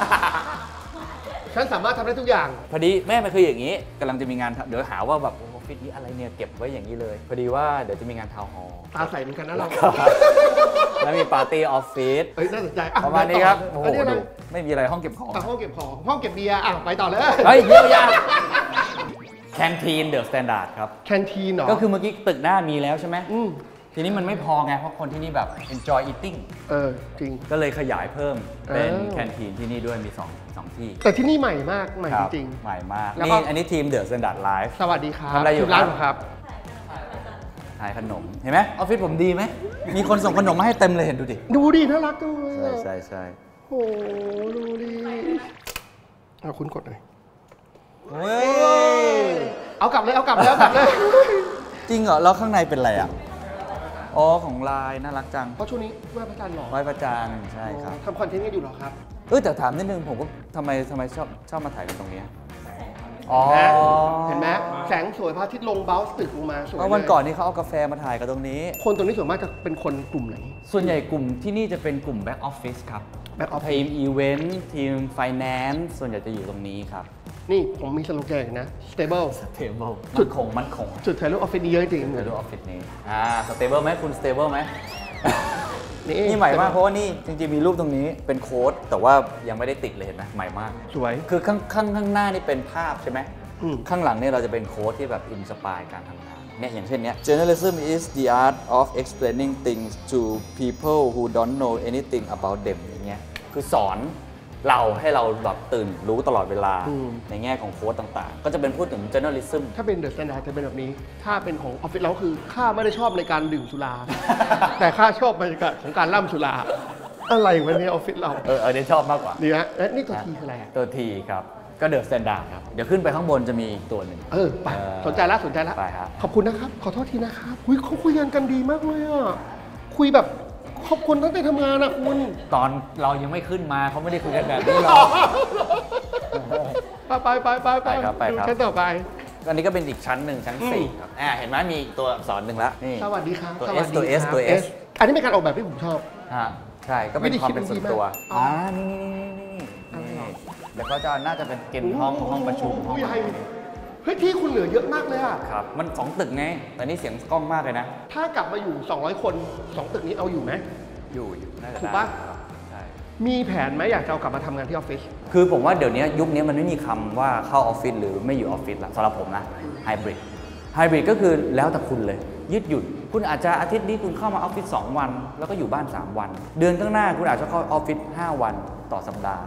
ฉันสามารถทำได้ทุกอย่างพอดีแม่มันคืออย่างนี้กำลังจะมีงานทำเดี๋ยวหาว่าแบบโอ้ออฟฟิศนี้อะไรเนี่ยเก็บไว้อย่างนี้เลย พอดีว่าเดี๋ยวจะมีงานทาวน์ฮอลล์ตาใสเหมือนกันนะเราแล้วมีปาร์ตี้ออฟฟิศเอ้ยน่าสนใจอ่ประมาณนี้ครับโอ้โหอันนี้อะไรดูไม่มีอะไรห้องเก็บของอ่ะห้องเก็บของ ห้องเก็บเบียร์อ่ะไปต่อเลยเฮ้ยเยี่ยมยากแคนทีนเดอะสแตนดาร์ดครับแคนทีนเหรอก็คือเมื่อกี้ตึกหน้ามีแล้วใช่ไหมอืมทีนี้มันไม่พอไง เพราะคนที่นี่แบบ enjoy eating เออ จริงก็เลยขยายเพิ่มเป็นอ้าวแคนทีนที่นี่ด้วยมีสองสองที่แต่ที่นี่ใหม่มาก ใหม่คจรับริงใหม่มากแล้วก็นี่อันนี้ทีมเดอะสแตนดาร์ดไลฟ์ๆสวัสดีครับทำอะไรอยู่ชื่ร้านครับเหครับขายขนม เห็นไหมออฟฟิศผมดีไหม มีคนส่งขนมมาให้เต็มเลยเห็นดูดิดูดิน่ารักจังเลยใช่อะใช่ใช่โอ้โหดูดิเอาคุณกดหน่อยเฮ้ยเอากลับเลย เอากลับเลยเอากลับเลยจริงเหรอ แล้วข้างในเป็นอะไรอ่ะ อ๋อ ของลายน่ารักจังเพราะช่วงนี้ไหว้พระจันทร์หรอไหว้พระจันทร์ใช่ครับทำคอนเทนต์กันอยู่เหรอครับเออแต่ถามนิดนึงผมก็ทำไมทำไมชอบชอบมาถ่ายกันตรงนี้อ๋อเห็นไหมแสงสวยพระอาทิตย์ลงเบ้าสตึกลงมาสวยเพราะวันก่อนนี้เขาเอากาแฟมาถ่ายกันตรงนี้คนตรงนี้ส่วนมากจะเป็นคนกลุ่มไหนส่วนใหญ่กลุ่มที่นี่จะเป็นกลุ่มแบ็กออฟฟิศครับ Back Office ทีมอีเวนต์ทีมไฟแนนซ์ส่วนใหญ่จะอยู่ตรงนี้ครับนี่ผมมีสโลแกนอีกนะ stable สเตเบิลมั่นคงมั่นคงจุดถ่ายรูปออฟฟิศนี้เยอะจริงเดี๋ยวดูออฟฟิศนี้อ่าสเตเบิลไหมคุณสเตเบิลไหมนี่นี่ใหม่มากเพราะว่านี่จริงๆมีรูปตรงนี้เป็นโค้ดแต่ว่ายังไม่ได้ติดเลยเห็นไหมใหม่มากสวยคือข้างข้างข้างหน้านี่เป็นภาพใช่ไหมอืมข้างหลังเนี่ยเราจะเป็นโค้ดที่แบบอินสปายการทำงานเนี่ยอย่างเช่นเนี้ย Journalism is the art of explaining things to people who don't know anything about them อย่างเงี้ยคือสอนเราให้เราแบบตื่นรู้ตลอดเวลาอืมในแง่ของโค้ดต่างๆ ก็จะเป็นพูดถึง journalism ถ้าเป็นเดอะสแตนดาร์ดจะเป็นแบบนี้ ถ้าเป็นของออฟฟิศเราคือข้าไม่ได้ชอบในการดื่มสุรา แต่ข้าชอบบรรยากาศของการล่ำสุรา อะไรวันนี้ออฟฟิศเราเออเออเนี่ยชอบมากกว่าดีนะและนี่ตัวทีคืออะไรอะตัวทีครับก็เดอะสแตนดาร์ดครับเดี๋ยวขึ้นไปข้างบนจะมีอีกตัวหนึ่งเออไปเออสนใจแล้วสนใจแล้วไปฮะขอบคุณนะครับ ขอโทษทีนะครับคุยเขาคุยกันกันดีมากเลยอ่ะคุยแบบขอบคุณตั้งแต่ทำงานนะคุณตอนเรายังไม่ขึ้นมาเขาไม่ได้คุยกันแบบนี้หรอกไปไปไปไปไปครับไปครับดูชั้นต่อไปอันนี้ก็เป็นอีกชั้นหนึ่งชั้นสี่ครับอ่าเห็นไหมมีอีกตัวอักษรหนึ่งแล้วนี่สวัสดีครับตัวส S วัสดีตัว S ครับตัว S อันนี้เป็นการออกแบบที่ผมชอบฮะใช่ก็เป็นความเป็นส่วนตัววิธีคิดมันดีมากอ๋ออ่านี่นี่นี่นี่แล้วก็จะน่าจะเป็นกินห้องห้องประชุมห้องใหญ่เฮ้ยที่คุณเหลือเยอะมากเลยอ่ะครับมันสองตึกไงแต่นี่เสียงกล้องมากเลยนะถ้ากลับมาอยู่ สองร้อย คนสองตึกนี้เอาอยู่ไหมอยู่อยู่น่าจะถูกได้ปะครับใช่มีแผนไหมอยากจะเอากลับมาทำงานที่ออฟฟิศคือผมว่าเดี๋ยวนี้ยุคนี้มันไม่มีคำว่าเข้าออฟฟิศหรือไม่อยู่ออฟฟิศละสำหรับผมนะไฮบริดไฮบริดก็คือแล้วแต่คุณเลย ยืดหยุ่นคุณอาจจะอาทิตย์นี้คุณเข้ามาออฟฟิศสองวัน แล้วก็อยู่บ้านสามวัน เดือนข้างหน้าคุณอาจจะเข้าออฟฟิศห้าวันต่อสัปดาห์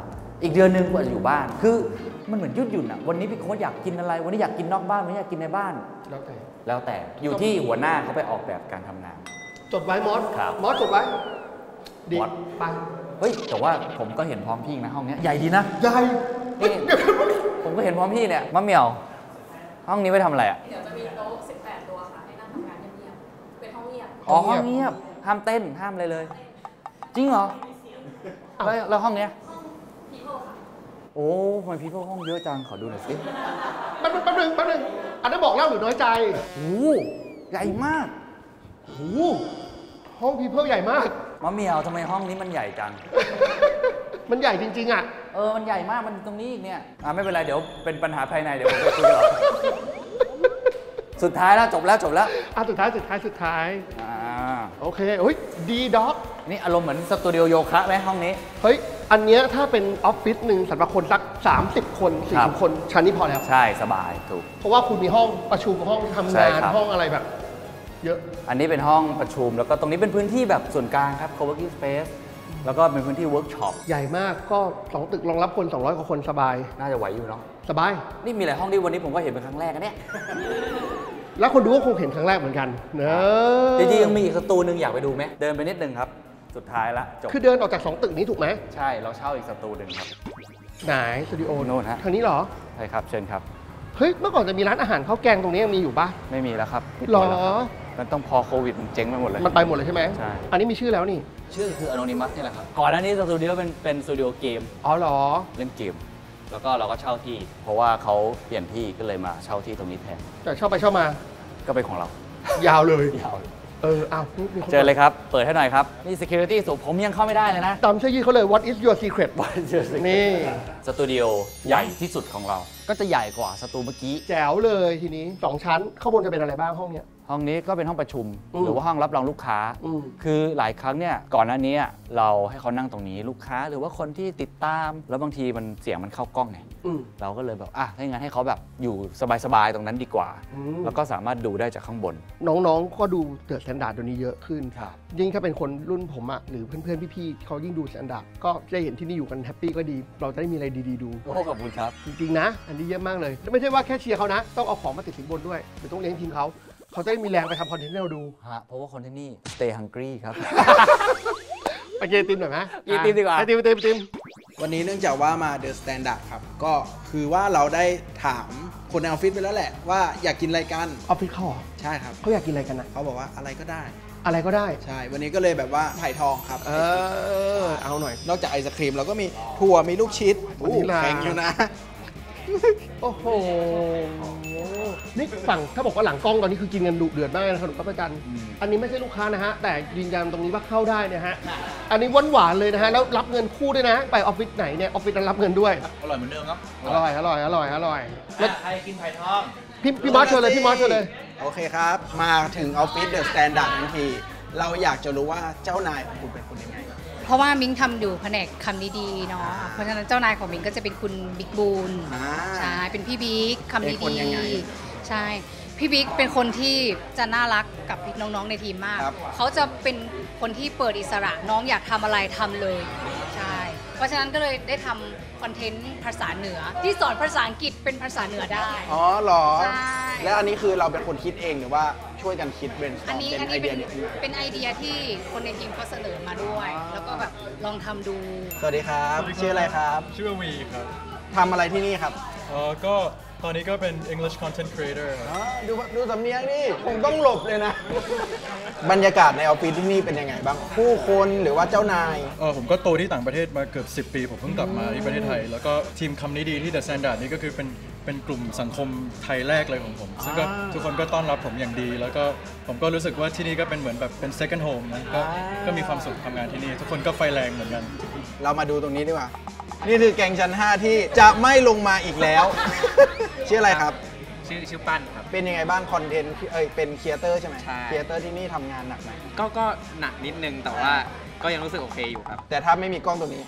อีกเดือนหนึ่งกูอาจจะอยู่บ้านคือมันเหมือนยืดหยุ่นอ่ะวันนี้พี่โค้ชอยากกินอะไรวันนี้อยากกินนอกบ้านวันนี้อยากกินในบ้านแล้วแต่แล้วแต่อยู่ที่หัวหน้าเขาไปออกแบบการทำงานจดไว้มอสครับมอสจดไว้ดีมอสไปเฮ้ยแต่ว่าผมก็เห็นพร้อมพี่นะห้องเนี้ยใหญ่ดีนะใหญ่นี่ผมก็เห็นพร้อมพี่เนี่ยมะเหมี่ยว ห้องนี้ไว้ทำอะไรอ่ะเดี๋ยวจะมีโต๊ะสิบแปดตัวค่ะ ให้นั่งทำงานเงียบๆเป็นห้องเงียบอ๋อห้องเงียบห้ามเต้นห้ามอะไรเลย จริงเหรอแล้วแล้วห้องเนี้ยพีโพค่ะโอ้ทำไมพี่พวกห้องเยอะจังขอดูหน่อยสิแป๊บนึงแป๊บนึงแป๊บนึงอันนั้นบอกเล่าหรือน้อยใจโอ้ใหญ่มากโอ้โหห้องพีเพิลใหญ่มากมะเหมี่ยวทำไมห้องนี้มันใหญ่จังมันใหญ่จริงๆอ่ะเออ มันใหญ่มาก มันตรงนี้อีกเนี่ย อ่าไม่เป็นไร เดี๋ยวเป็นปัญหาภายใน เดี๋ยวผมไปคุยกับเราสุดท้ายแล้วจบแล้วจบแล้วอ่ะสุดท้ายสุดท้ายสุดท้ายอ่าโอเคเฮ้ยดีด็อกนี่อารมณ์เหมือนสตูดิโอโยคะไหมห้องนี้เฮ้ย อันเนี้ยถ้าเป็นออฟฟิศหนึ่งสำหรับคนสัก สามสิบ คนครัสี่สิบบ คนชั้นนี้พอแล้วใช่สบายถูกเพราะว่าคุณมีห้องประชุมห้องทำใช่งานครับห้องอะไรแบบ เยอะอันนี้เป็นห้องประชุม แล้วก็ตรงนี้เป็นพื้นที่แบบส่วนกลางครับ co-working space แล้วก็เป็นพื้นที่เวิร์กช็อปใหญ่มากก็สองตึกรองรับคนสองร้อยกว่าคนสบายน่าจะไหวอยู่เนาะสบายนี่มีหลายห้องที่วันนี้ผมก็เห็นเป็นครั้งแรกนะเนี่ยแล้วคนดูก็คงเห็นครั้งแรกเหมือนกันเนอะจริงๆยังมีอีกสตูหนึ่งอยากไปดูไหมเดินไปนิดนึงครับ สุดท้ายละจบคือเดินออกจากสองตึกนี้ถูกไหมใช่เราเช่าอีกสตูหนึ่งครับไหนสตูดิโอโน่นฮะทางนี้เหรอใช่ครับเชิญครับเฮ้ย เมื่อก่อนจะมีร้านอาหารข้าวแกงตรงนี้ยังมีอยู่ปะไม่มีแล้วครับปิดหรหมอดแล้วครับมันต้องพอโควิดมันเจ๊งไปหมดเลยมันไปหมดเลยใช่ไหมใช่อันนี้มีชื่อแล้วนี่ชื่อคือ Anonymous นี่แหละครับ ก่อนหน้านี้สตูดิโอเป็นเป็นสตูดิโอเกมอ๋อเหรอเล่นเกม แล้วก็เราก็เช่าที่ เพราะว่าเขาเปลี่ยนที่ก็เลยมาเช่าที่ตรงนี้แทนแต่ชอบไปชอบมาก็เป็นของเรายาวเลยยาวเอออ้าวมีคนเจอเลยครับ เปิดให้หน่อยครับ นี่ security สูงผมยังเข้าไม่ได้เลยนะตามชื่อยี่เขาเลย What is your secret นี่สตูดิโอใหญ่ที่สุดของเรา ก็จะใหญ่กว่าสตูเมื่อกี้แจ๋วเลยทีนี้สองชั้น ข้างบนจะเป็นอะไรบ้างห้องเนี้ยห้องนี้ก็เป็นห้องประชุมอืมหรือว่าห้องรับรองลูกค้าอืมคือหลายครั้งเนี่ยก่อนหน้านี้เราให้เขานั่งตรงนี้ลูกค้า หรือว่าคนที่ติดตาม แล้วบางทีมันเสียงมันเข้ากล้องไงอืมเราก็เลยแบบอ่ะถ้าอย่างนั้นให้เขาแบบอยู่สบายๆตรงนั้นดีกว่าอืมแล้วก็สามารถดูได้จากข้างบนน้องๆ ก็ดูเดอะสแตนดาร์ดตัวนี้เยอะขึ้นครับยิ่งถ้าเป็นคนรุ่นผมอะหรือเพื่อนๆ พี่ๆเขายิ่งดูสแตนดาร์ดก็จะเห็นที่นี่อยู่กันแฮปปี้ก็ดี เราจะได้มีอะไรดีๆดูโอ้ขอบคุณครับจริงๆ นะ อันนี้เยอะมากเลยแล้วไม่ใช่ว่าแค่เชียร์เขานะ ต้องเอาของมาติดสินบนด้วยหรือต้องเลี้ยงทีมเขา เขาจะได้มีแรงไปทำคอนเทนต์ให้เราดูฮะเพราะว่าคนที่นี่ stay hungry ครับไปกินไอติมหน่อยไหมกินไอติมดีกว่าไอติมไอติมไอติมวันนี้เนื่องจากว่ามา The Standard ครับ ก็คือว่าเราได้ถามคนในออฟฟิศไปแล้วแหละว่าอยากกินอะไรกันออฟฟิศเขาเหรอใช่ครับเขาอยากกินอะไรกันอะเขาบอกว่าอะไรก็ได้อะไรก็ได้ใช่ วันนี้ก็เลยแบบว่าไผ่ทองครับเออ เอาหน่อยนอกจากไอศครีมเราก็มีถั่วมีลูกชิดวันนี้นะแข็งอยู่นะโอ้โห นี่ฝั่งถ้าบอกว่าหลังกล้องตอนนี้คือกินกันดุเดือดมากนะครับทุกท่านอันนี้ไม่ใช่ลูกค้านะฮะ แต่ยืนยันตรงนี้ว่าเข้าได้นะฮะ อันนี้หวานๆเลยนะฮะ แล้วรับเงินคู่ด้วยนะ ไปออฟฟิศไหนเนี่ย ออฟฟิศนั้นรับเงินด้วยอร่อยเหมือนเดิมครับอร่อย อร่อย อร่อย อร่อยแล้วใครกินไผ่ทองพี่พี่มอสเชิญเลย พี่มอสเชิญเลยโอเคครับ มาถึงออฟฟิศ The Standard ทันที เราอยากจะรู้ว่าเจ้านายของคุณเป็นคนยังไงเพราะว่ามิ้งทำอยู่แผนกคำดีๆเนาะ เพราะฉะนั้นเจ้านายของมิ้งก็จะเป็นคุณบิ๊กบูนอ่าใช่ เป็นพี่บิ๊กคำเป็นคนดียังไงๆ ใช่ พี่บิ๊กเป็นคนที่จะน่ารักกับน้องๆในทีมมากครับเขาจะเป็นคนที่เปิดอิสระ น้องอยากทำอะไรทำเลย ใช่ เพราะฉะนั้นก็เลยได้ทำคอนเทนต์ภาษาเหนือ ที่สอนภาษาอังกฤษเป็นภาษาเหนือได้อ๋อเหรอใช่แล้วอันนี้คือเราเป็นคนคิดเองหรือว่าช่วยกันคิดเป็นอันนี้เป็อันนไอนี้เดีเป็ยนเนี่ยขึ้นมาเป็นไอเดียที่คนในทีมเขาเสนอมาด้วย แล้วก็แบบลองทำดูสวัสดีครับ ชื่ออะไรครับชื่อว่าวีครับทำอะไรที่นี่ครับเอ่อก็ตอนนี้ก็เป็น English Content Creator ครับอ๋อดูดูสำเนียงนี่ผมต้องหลบเลยนะ บรรยากาศในออฟฟิศที่นี่เป็นยังไงบ้าง ผู้คนหรือว่าเจ้านายเออผมก็โตที่ต่างประเทศมาเกือบสิบปี ผมเพิ่งกลับมาที่ประเทศไทย แล้วก็ทีมคำนี้ดีที่ The Standard นี่ก็คือเป็นเป็นกลุ่มสังคมไทยแรกเลยของผม ซึ่งก็ทุกคนก็ต้อนรับผมอย่างดี แล้วก็ผมก็รู้สึกว่าที่นี่ก็เป็นเหมือนแบบเป็น second home นะก็ก็มีความสุขทำงานที่นี่ ทุกคนก็ไฟแรงเหมือนกันเรามาดูตรงนี้ดีกว่า นี่คือแกงชั้นห้าที่จะไม่ลงมาอีกแล้ว ชื่ออะไรครับชื่อชื่อปั้นครับเป็นยังไงบ้างคอนเทนต์เอ้ยเป็นครีเอเตอร์ใช่ไหมใช่ครีเอเตอร์ที่นี่ทำงานหนักไหมก็ก็หนักนิดนึงแต่ว่าก็ยังรู้สึกโอเคอยู่ครับแต่ถ้าไม่มีกล้องตัวนี้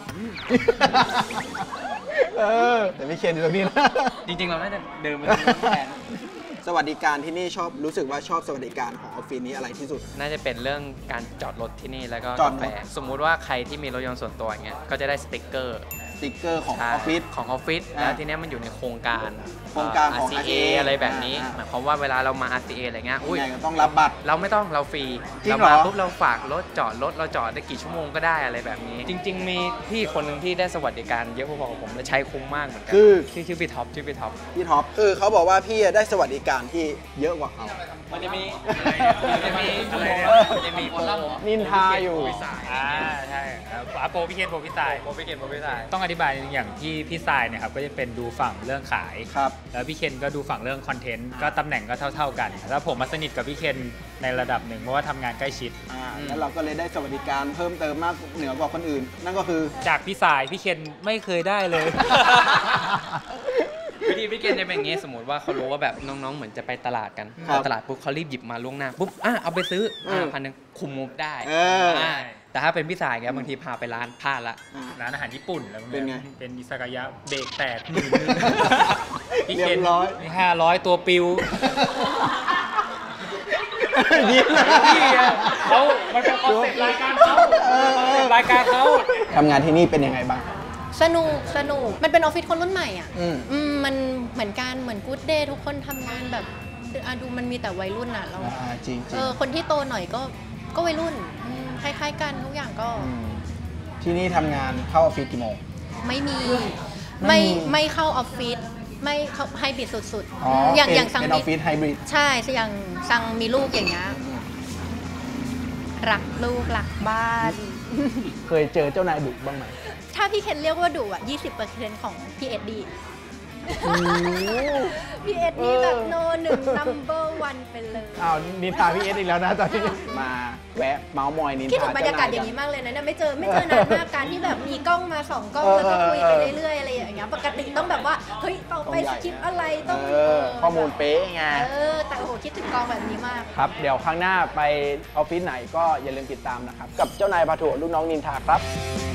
เออแต่พี่เคนอยู่ตรงนี้นะจริงๆ เราน่าจะเดินไปตรงนู้นแทนสวัสดิการที่นี่ชอบรู้สึกว่าชอบสวัสดิการของออฟฟิศนี้อะไรที่สุดน่าจะเป็นเรื่องการจอดรถที่นี่แล้วก็จอดการถแฟสมมุติว่าใครที่มีรถยนต์ส่วนตัวอย่างเงี้ยก็จะได้สติ๊กเกอร์สติกเกอร์ของอใช่อฟฟิศของออฟฟิศอ่าแล้วทีเนี้ยมันอยู่ในโครงการโครงการของเ อาร์ ซี เออาร์ ซี เออะไรแบบนี้อ่าหมายความว่าเวลาเรามา อาร์ ซี เอ อะไรเงี้ยอุ้ยยังไงก็ต้องรับบัตรเราไม่ต้องเราฟรีจริงเราเหรอมาปุ๊บเราฝากรถจอดรถเราจอดได้กี่ชั่วโมงก็ได้อะไรแบบนี้ จริง ๆ มีพี่คนหนึ่งที่ได้สวัสดิการเยอะพอๆกับผมและใช้คุ้มมากเหมือนกัคือชื่อชื่อพี่ท็อปชื่อพี่ท็อปพี่ท็อปคือเขาบอกว่าพี่ได้สวัสดิการที่เยอะกว่าเขามันจะมีมันจะมีอะไรเนี่ยมันจะมีโปรนินทาอยู่อ่าใช่ครับอาโปรพี่เคนโปรพี่สายโปรพี่เกตโปรพี่สายต้องอธิบายอย่างที่พี่สายเนี่ยครับก็จะเป็นดูฝั่งเรื่องขายครับแล้วพี่เคนก็ดูฝั่งเรื่องคอนเทนต์ก็ตำแหน่งก็เท่า ๆกัน แล้วผมมาสนิทกับพี่เคนในระดับหนึ่งเพราะว่าทำงานใกล้ชิดอ่าแล้วเราก็เลยได้สวัสดิการเพิ่มเติมมากเหนือกว่าคนอื่น นั่นก็คือจากพี่สายพี่เคนไม่เคยได้เลยวิธีพี่เกณฑ์จะเป็นอย่างงี้สมมติว่าเขารู้ว่าแบบน้องๆ เหมือนจะไปตลาดกันครับตลาดปุ๊บเขารีบหยิบมาล่วงหน้าปุ๊บอ่ะเอาไปซื้ออืมอ่าพันหนึ่งคุมงบได้เอออ่าแต่ถ้าเป็นพี่สายแกบางทีพาไปร้านพลาดละร้านอาหารญี่ปุ่นแล้วเป็นไงเป็นอิซากายะเบรกแตกหมื่นหนึ่งพี่เรีเคนยบร้อยนี่ห้าร้อยตัวปิวยิ้มเลยพี่อะเขามันเป็นคอนเซ็ปต์รายการเขาคอนเซ็ปต์รายการเขาทำงานที่นี่เป็นยังไงบ้างสนุกสนุกมันเป็นออฟฟิศคนรุ่นใหม่อ่ะอืมอืมมันเหมือนกันเหมือนกู๊ดเดย์ทุกคนทำงานแบบอ่ะดูมันมีแต่วัยรุ่นอ่ะเราอ่าจริงจริเอง อคนที่โตหน่อยก็ก็วัยรุ่นอืมคล้ายๆกันทุกอย่างก็ที่นี่ทำงานเข้าออฟฟิศกี่โมงไม่มีไม่ไม่มีไม่เข้าออฟฟิศไม่เข้าไฮบริดสุดอ๋อๆอย่างเป็นอย่างสังเป็นออฟฟิศไฮบริดใช่อย่างสังมีลูกอย่างเงี้ยรักลูกรักบ้านเคยเจอเจ้านายดุบ้างไหมถ้าพี่เคนเรียกว่าดุอ่ะ ยี่สิบเปอร์เซ็นต์ ของพี่เอ็ดดี้ พี่เอ็ดดี้แบบโนหนึ่ง number one ไปเลยอ้าวนินทาพี่เอสอีกแล้วนะตอนนี้ มาแวะเมาส์มอยนินทาคิดถึงบรรยากาศอย่างนี้มากเลยนะเนี่ยไม่เจอไม่เจอนานมากการที่แบบมีกล้องมาสองกล้องแล้วก็คุยไปเรื่อยๆอะไรอย่างเงี้ยปกติต้องแบบว่าเฮ้ยต่อไปสคริปต์อะไรต้องเออข้อมูลเป๊ะไงเออแต่โอ้โหคิดถึงกองแบบนี้มากครับ เดี๋ยวครั้งหน้าไปออฟฟิศไหนก็อย่าลืมติดตามนะครับ กับเจ้านายพาถั่วลูกน้องนินทาครับ